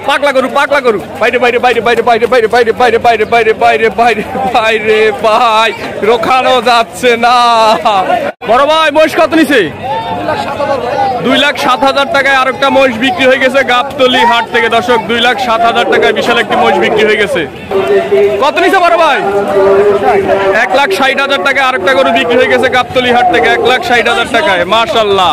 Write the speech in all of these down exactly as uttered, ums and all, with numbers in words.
পাগলা গরু পাগলা গরু বাইরে বাইরে বাইরে বাইরে বাইরে বাইরে বাইরে বাইরে বাইরে বাইরে বাইরে বাইরে বাইরে ভাই রোখানো যাচ্ছে না। বড় ভাই মহিষ কত নিছে? দুই লাখ সাত হাজার টাকায় আরেকটা মহিষ বিক্রি হয়ে গেছে গাবতলী হাট থেকে। দর্শক দুই লাখ সাত হাজার টাকায় বিশাল একটি মহিষ বিক্রি হয়ে গেছে। কত নিছে বড় ভাই? এক লাখ ষাট হাজার টাকায় আরেকটা গরু বিক্রি হয়ে গেছে গাবতলী হাট থেকে এক লাখ ষাট হাজার টাকায়। মাশাআল্লাহ।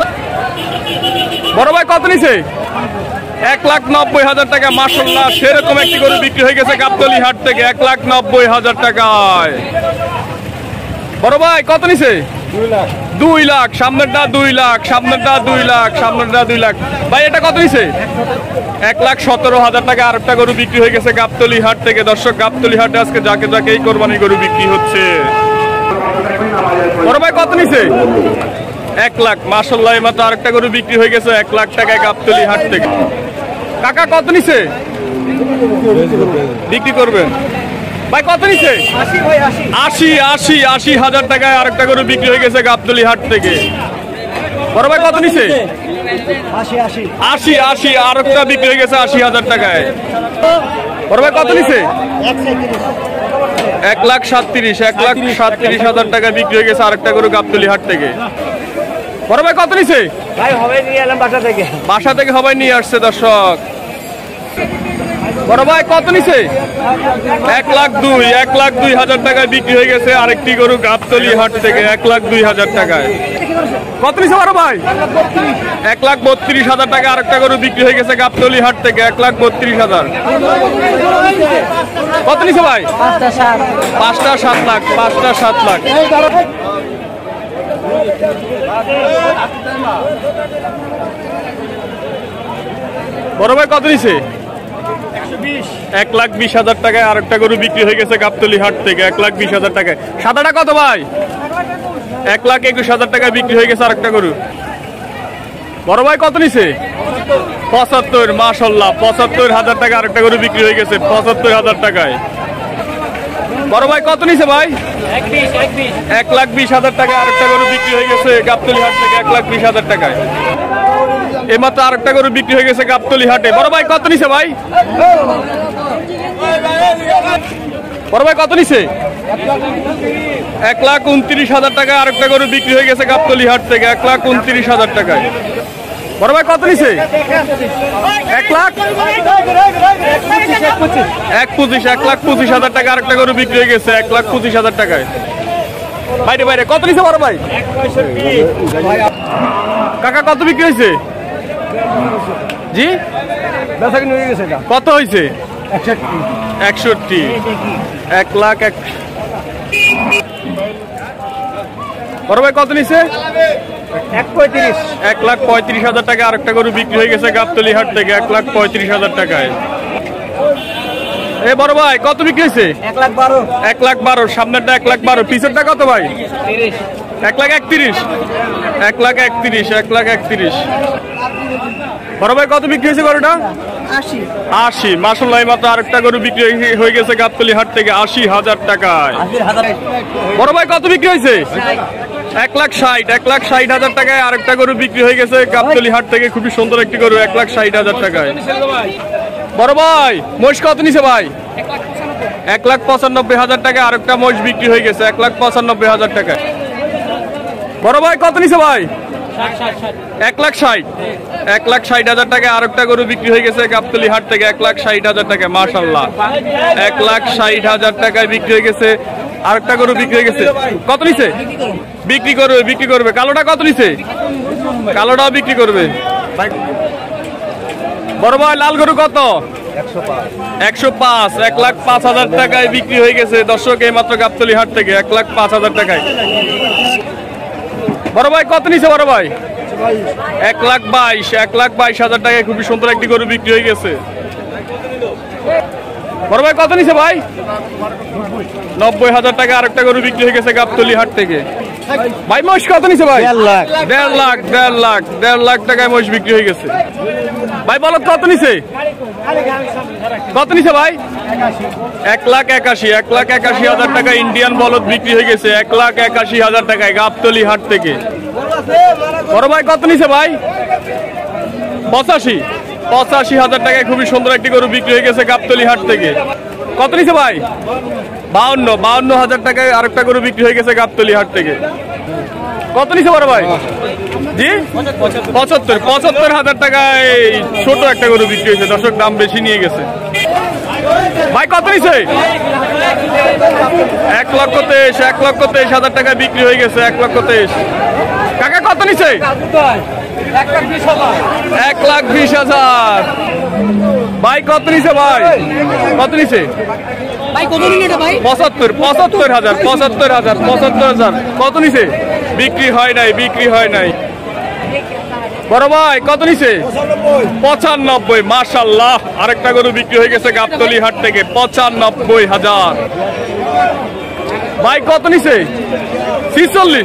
বড় ভাই কত নিছে? এক লাখ নব্বই হাজার টাকা। মাশাআল্লাহ সেরকম একটি গরু বিক্রি হয়ে গেছে গাবতলী হাট থেকে এক লাখ নব্বই হাজার টাকায়। বড় ভাই কত নিছে? দুই লাখ। সামনেরটা দুই লাখ, সামনেরটা দুই লাখ, সামনেরটা দুই লাখ। ভাই এটা কত নিছে? এক লাখ সতেরো হাজার টাকা আরেকটা গরু বিক্রি হয়ে গেছে গাবতলী হাট থেকে। দর্শক গাবতলী হাটে আজকে যাকে যাকে এই কোরবানি গরু বিক্রি হচ্ছে। বড় ভাই কত নিছে? এক লাখ। মাশাআল্লাহ এইমাত্র আরেকটা গরু বিক্রি হয়ে গেছে এক লাখ টাকায় গাবতলী হাট থেকে। কাকা কত নিছে? বিক্রি করবেন ভাই? কত নিছে? আশি আশি আশি হাজার টাকায় আরেকটা গরু বিক্রি হয়ে গেছে গাবতলী হাট থেকে। বড় ভাই কত নিছে? আশি আশি আরেকটা বিক্রি হয়ে গেছে আশি হাজার টাকায়। বড় ভাই কত নিছে? এক লাখ সাতত্রিশ এক লাখ সাতত্রিশ হাজার টাকা বিক্রি হয়ে গেছে আরেকটা গরু গাবতলী হাট থেকে। বড় ভাই কত নিছে? বাসা থেকে বাসা থেকে হবাই নিয়ে আসছে। দর্শক বড় ভাই কত নিছে? এক লাখ দুই এক লাখ দুই হাজার টাকায় বিক্রি হয়ে গেছে আরেকটি গরু গাবতলী হাট থেকে এক লাখ দুই হাজার টাকায়। কত নিছে বড় ভাই? এক লাখ বত্রিশ হাজার টাকা আরেকটা গরু বিক্রি হয়ে গেছে গাবতলী হাট থেকে এক লাখ বত্রিশ হাজার। কত নিছে ভাই? পাঁচটা সাত লাখ পাঁচটা সাত লাখ। বড় ভাই কত নিছে? এক লাখ বিশ হাজার টাকায় আরেকটা গরু বিক্রি হয়ে গেছে গাবতলী হাট থেকে এক লাখ বিশ হাজার টাকায়। সাদাটা কত ভাই? এক লাখ একুশ হাজার টাকায় বিক্রি হয়ে গেছে আরেকটা গরু। বড় ভাই কত নিছে? পঁচাত্তর। মাশাআল্লাহ পঁচাত্তর হাজার টাকা আরেকটা গরু বিক্রি হয়ে গেছে পঁচাত্তর হাজার টাকায়। বড় ভাই কত নিছে ভাই? এক লাখ বিশ হাজার টাকা আরেকটা গরু বিক্রি হয়ে গেছে গাবতলী হাট থেকে এক লাখ বিশ হাজার টাকায়। এইমাত্র আরেকটা গরু বিক্রি হয়ে গেছে গাবতলী হাটে। বড় ভাই কত নিছে ভাই? বড় ভাই কত নিছে? এক লাখ উনত্রিশ হাজার টাকা আরেকটা গরু বিক্রি হয়ে গেছে গাবতলী হাট থেকে এক লাখ উনত্রিশ হাজার টাকায়। বড় ভাই কত নিছে? এক লাখ এক পঁচিশ এক লাখ পঁচিশ হাজার টাকা আরেকটা গরু বিক্রি হয়ে গেছে এক লাখ পঁচিশ হাজার টাকায়। বাইরে বাইরে কত নিছে বড় ভাই? কাকা কত বিক্রি হয়েছে? জি কত হয়েছে? একষট্টি। এক লাখ এক। বড় ভাই কত নিছে? এক লাখ পঁয়ত্রিশ হাজার টাকা আরেকটা গরু বিক্রি হয়ে গেছে গাবতলী হাট থেকে এক লাখ পঁয়ত্রিশ হাজার টাকায়। এ বড় ভাই কত বিক্রি হয়েছে? এক লাখ বারো এক লাখ বারো। সামনেরটা এক লাখ বারো। পিছেরটা কত ভাই? এক লাখ একত্রিশ এক লাখ একত্রিশ এক লাখ একত্রিশ। বড় ভাই কত বিক্রি হয়েছে গরুটা? আশি। মাশাআল্লাহ মাত্র আরেকটা গরু বিক্রি হয়ে গেছে গাবতলী হাট থেকে আশি হাজার টাকায়। বড় ভাই কত বিক্রি হয়েছে? এক লাখ ষাট এক লাখ ষাট হাজার টাকায় আরেকটা গরু বিক্রি হয়ে গেছে গাবতলী হাট থেকে। খুবই সুন্দর একটি গরু এক লাখ ষাট হাজার টাকায়। বড় ভাই মহিষ কত নিছে ভাই? এক লাখ পঁচানব্বই হাজার টাকায় আরেকটা মহিষ বিক্রি হয়ে গেছে এক লাখ পঁচানব্বই হাজার টাকায়। বড় ভাই কত নিছে ভাই? এক লাখ ষাট এক লাখ ষাট হাজার টাকায় আরেকটা গরু বিক্রি হয়ে গেছে গাবতলী হাট থেকে এক লাখ ষাট হাজার টাকায়। মাশাআল্লাহ এক লাখ ষাট হাজার টাকায় বিক্রি হয়ে গেছে আরেকটা গরু বিক্রি হয়ে গেছে। কত নিছে? বিক্রি করবে বিক্রি করবে। কালোটা কত নিছে? কালোটাও বিক্রি করবে। বড় ভাই লাল গরু কত? একশো পাঁচ এক লাখ পাঁচ হাজার টাকায় বিক্রি হয়ে গেছে দর্শক এই মাত্র গাবতলী হাট থেকে এক লাখ পাঁচ হাজার টাকায়। বড় ভাই কত নিছে বড় ভাই? এক লাখ বাইশ এক লাখ বাইশ হাজার টাকায় খুবই সুন্দর একটি গরু বিক্রি হয়ে গেছে। বড় ভাই কত নিছে ভাই? নব্বই হাজার টাকা আরেকটা গরু বিক্রি হয়ে গেছে গাবতলী হাট থেকে। ভাই মহিষ কত নিছে ভাই? দেড় লাখ দেড় লাখ দেড় লাখ দেড় লাখ টাকায় মহিষ বিক্রি হয়ে গেছে। ভাই বলদ কত নিছে? কত নিছে ভাই? এক লাখ একাশি এক লাখ একাশি হাজার টাকা ইন্ডিয়ান বলদ বিক্রি হয়ে গেছে এক লাখ একাশি হাজার টাকায় গাবতলী হাট থেকে। বড় ভাই কত নিছে ভাই? পঁচাশি পঁচাশি হাজার টাকায় খুবই সুন্দর একটি গরু বিক্রি হয়ে গেছে গাবতলী হাট থেকে। কত নিছে ভাই? বাউন্ন বাউন্ন হাজার টাকায় আরেকটা গরু বিক্রি হয়ে গেছে গাবতলী হাট থেকে। কত নিছে বড় ভাই? জি পঁচাত্তর পঁচাত্তর হাজার টাকায় ছোট একটা গরু বিক্রি হয়েছে দর্শক, দাম বেশি নিয়ে গেছে। ভাই কত নিছে? এক লক্ষ তেইশ এক লক্ষ তেইশ হাজার টাকায় বিক্রি হয়ে গেছে। এক লক্ষ তেইশ। কাকা কত নিছে? এক লাখ বিশ হাজার। ভাই কত নিছে? ভাই কত নিছে? পঁচাত্তর পঁচাত্তর হাজার পঁচাত্তর হাজার পঁচাত্তর হাজার। কত নিছে? বিক্রি হয় নাই বিক্রি হয় নাই। বড় ভাই কত নিছে? পঁচানব্বই। মাশাআল্লাহ, আরেকটা গরু বিক্রি হয়ে গেছে গাবতলী হাট থেকে পঁচানব্বই হাজার। ভাই কত নিছে? ছিচল্লিশ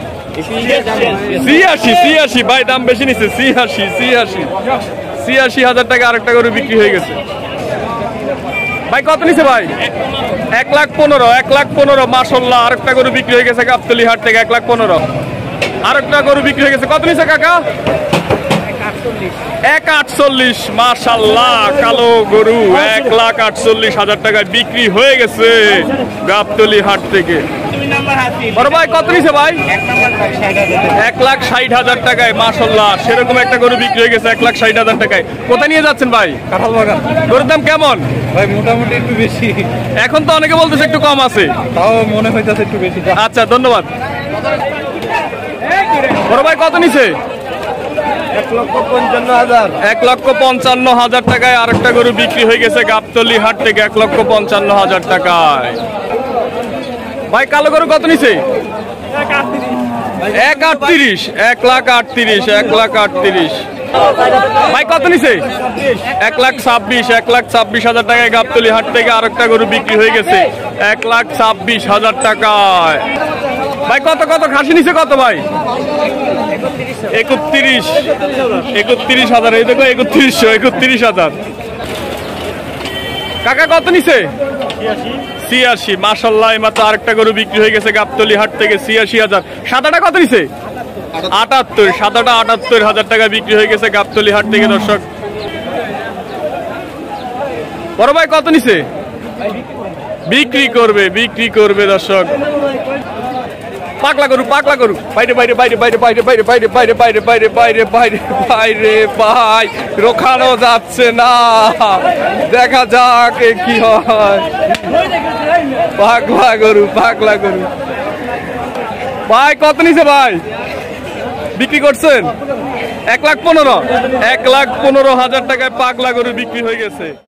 ছিয়াশি ছিয়াশি। ভাই দাম বেশি নিছে। ছিয়াশি ছিয়াশি ছিয়াশি হাজার টাকা আরেকটা গরু বিক্রি হয়ে গেছে। ভাই কত নিছে? ভাই এক লাখ পনেরো এক লাখ পনেরো। মাশাআল্লাহ, আরেকটা গরু বিক্রি হয়ে গেছে গাবতলী হাট থেকে এক লাখ পনেরো। আরেকটা গরু বিক্রি হয়ে গেছে। কত নিছে কাকা? এক আটচল্লিশ। মাশাআল্লাহ, কালো গরু এক লাখ আটচল্লিশ হাজার টাকায় বিক্রি হয়ে গেছে গাবতলী হাট থেকে। বড় ভাই কত নিছে? ভাই এক লাখ ষাট হাজার টাকায়। মাশাআল্লাহ, সেরকম একটা গরু বিক্রি হয়ে গেছে এক লাখ ষাট হাজার টাকায়। কোথায় নিয়ে যাচ্ছেন ভাই? কাঁঠাল বাগান। গরুর দাম কেমন ভাই? মোটামুটি একটু বেশি। এখন তো অনেকে বলতেছে একটু কম আছে, তাও মনে হইতেছে একটু বেশি। আচ্ছা ধন্যবাদ। বড় ভাই কত নিছে? এক লক্ষ পঞ্চান্ন হাজার। এক লক্ষ পঞ্চান্ন হাজার টাকায় আরেকটা গরু বিক্রি হয়ে গেছে গাবতলী হাট থেকে এক লক্ষ পঞ্চান্ন হাজার টাকায়। ভাই কালো গরু কত নিছে? এক আটত্রিশ। এক লাখ আটত্রিশ এক লাখ আটত্রিশ। ভাই কত নিছে? এক লাখ ছাব্বিশ এক লাখ ছাব্বিশ হাজার টাকায় গাবতলী হাট থেকে আরেকটা গরু বিক্রি হয়ে গেছে এক লাখ ছাব্বিশ হাজার টাকায়। ভাই কত কত খাসি নিছে কত? ভাই একত্রিশ একত্রিশ হাজার। এই দেখো একত্রিশশো একত্রিশ হাজার। কাকা কত নিছে? ছিয়াশি। মাশাআল্লাহ, মাত্র আরেকটা গরু বিক্রি হয়ে গেছে গাবতলী হাট থেকে ছিয়াশি হাজার। সাদাটা কত নিছে? আটাত্তর। সাদাটা আটাত্তর হাজার টাকা বিক্রি হয়ে গেছে গাবতলী হাট থেকে দর্শক। বড় ভাই কত নিছে? বিক্রি করবে বিক্রি করবে দর্শক। পাগলা গরু পাগলা গরু। বাইরে বাইরে বাইরে বাইরে বাইরে বাইরে বাইরে বাইরে বাইরে বাইরে বাইরে বাইরে বাইরে ভাই রোখানো যাচ্ছে না, দেখা যাক কি হয়। পাগলা গরু পাগলা গরু। ভাই কত নিছে? ভাই বিক্রি করছেন এক লাখ পনেরো। এক লাখ পনেরো হাজার টাকায় পাগলা গরু বিক্রি হয়ে গেছে।